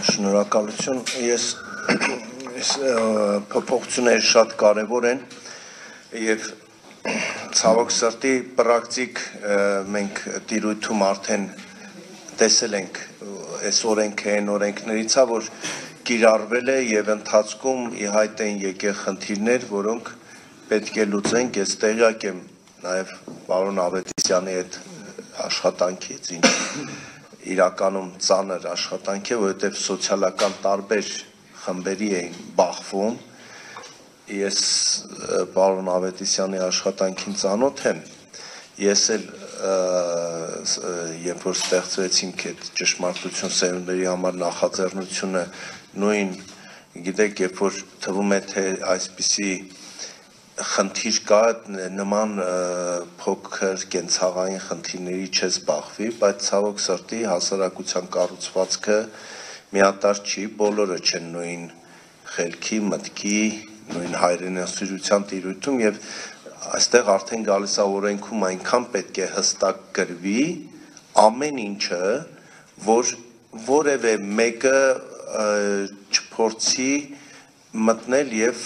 Շնորհակալություն, ես փոփոխությունները շատ կարևոր են եւ ցավոք սրտի պրակտիկ մենք տիրույթում արդեն տեսել ենք այս օրենքներից որ կիրառվել է եւ ընթացքում ի հայտ են եկել խնդիրներ, որոնք պետք է լուծենք, ես տեղյակ եմ նաեւ պարոն Ավետիսյանի այդ աշխատանքից, ինչ իրականում ծանր աշխատանք է, որովհետև սոցիալական տարբեր խմբերի էին բախվում, ես պարոն Ավետիսյանի աշխատանքին ծանոթ եմ, ես էլ երբ որ ստեղծվեցինք այդ ճշմարտություն սերունդների համար նախաձեռնությունը նույն, գիտեք, երբ որ թվում է թե այսպիսի խնդիր կա, նման փոքր կենցաղային խնդիրների չես բախվի, բայց ցավոք սրտի հասարակության կառուցվածքը միատարր չի, բոլորը չեն նույն խելքի, մտքի, նույն հայրենասիրության տիրույթում եւ այստեղ արդեն գալիս է օրենքում այնքան պետք է հստակ գրվի ամեն ինչը, որ որևէ մեկը չփորձի մտնել եւ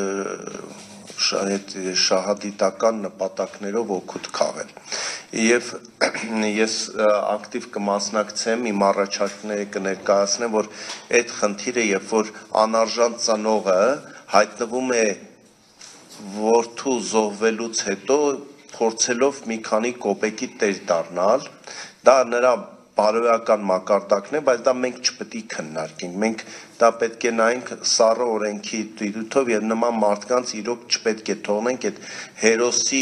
շահադիտական նպատակներով օգուտ քաղել եւ ես ակտիվ կմասնակցեմ իմ առաջարկները կներկայացնեմ որ այդ խնդիրը երբ որ անարժան ծնողը հայտնվում է որդու զոհվելուց հետո փորձելով մի քանի կոպեկի տեր դառնալ դա նրա բարոյական մակարդակն է, բայց դա մենք չպետք է քննարկենք, մենք դա պետք է նայենք սառը օրենքի տիրույթով եւ նման մարդկանց իրոք չպետք է թողնենք այդ հերոսի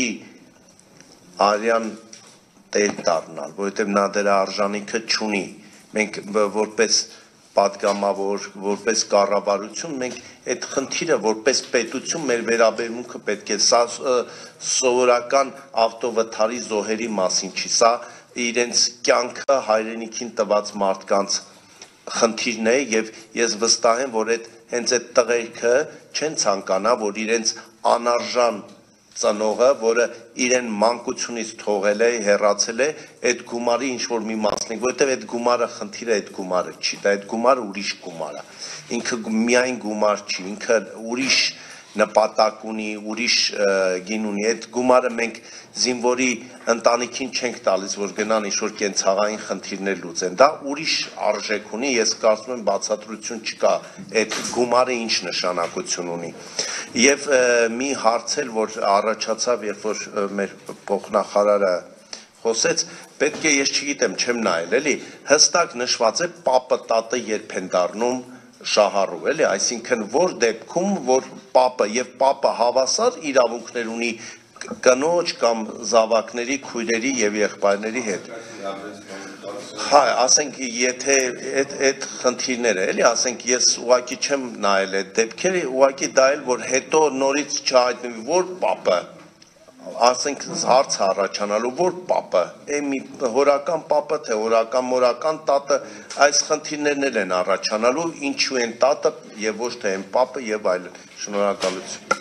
արյան տեր դառնալ, որովհետեւ նա դրա արժանինքը չունի, մենք որպես պատգամավոր, որպես կառավարություն մենք այդ խնդիրը որպես պետություն մեր վերաբերմունքը պետք է սա սովորական ավտովթարի զոհերի մասին չի, սա իրենց կյանքը հայրենիքին տված մարդկանց խնդիրն է եւ ես վստահ եմ որ հենց այդ տղերքը չեն ցանկանա որ իրենց անարժան ծնողը որը իրեն մանկությունից թողել է հեռացել է այդ գումարի ինչ որ մի մասնիկ որովհետեւ այդ գումարը խնդիրը այդ գումարը չի դա այդ գումարը ուրիշ գումար է ինքը միայն գումար չի ինքը ուրիշ նպատակ ունի ուրիշ գին ունի այդ գումարը մենք զինվորի ընտանիքին չենք տալիս որ գնան ինչ-որ կենցաղային խնդիրներ լուծեն դա ուրիշ արժեք ունի ես կարծում եմ բացատրություն չկա այդ գումարը ինչ նշանակություն ունի եւ մի հարց էլ որ առաջացավ երբ որ մեր փոխնախարարը խոսեց պետք է ես չգիտեմ չեմ նայել էլի հստակ նշված է պապը տատը երբ են դառնում շահառու էլի այսինքն որ դեպքում որ պապը եւ պապը հավասար իրավունքներ ունի կնոջ կամ զավակների քույրերի եւ եղբայրների հետ հա ասենք եթե այդ խնդիրները էլի ասենք ես ուղակի չեմ նայել այդ դեպքերը ուղակի դա էլ որ հետո նորից չհայտնվի որ պապը ասենք հարց առաջանալու որ պապը մի հորական պապը թե հորական մորական տատը այս խնդիրներն են առաջանալու ինչու են տատը եւ ոչ թե են պապը եւ այլն շնորհակալություն